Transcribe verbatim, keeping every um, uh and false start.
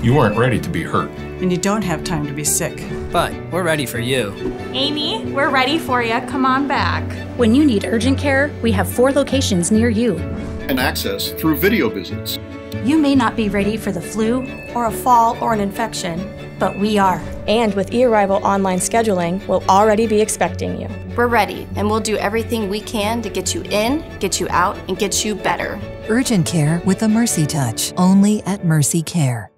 You weren't ready to be hurt. And you don't have time to be sick. But we're ready for you. Amy, we're ready for you. Come on back. When you need urgent care, we have four locations near you. And access through video visits. You may not be ready for the flu, or a fall, or an infection, but we are. And with eArrival online scheduling, we'll already be expecting you. We're ready, and we'll do everything we can to get you in, get you out, and get you better. Urgent care with a Mercy touch, only at MercyCare.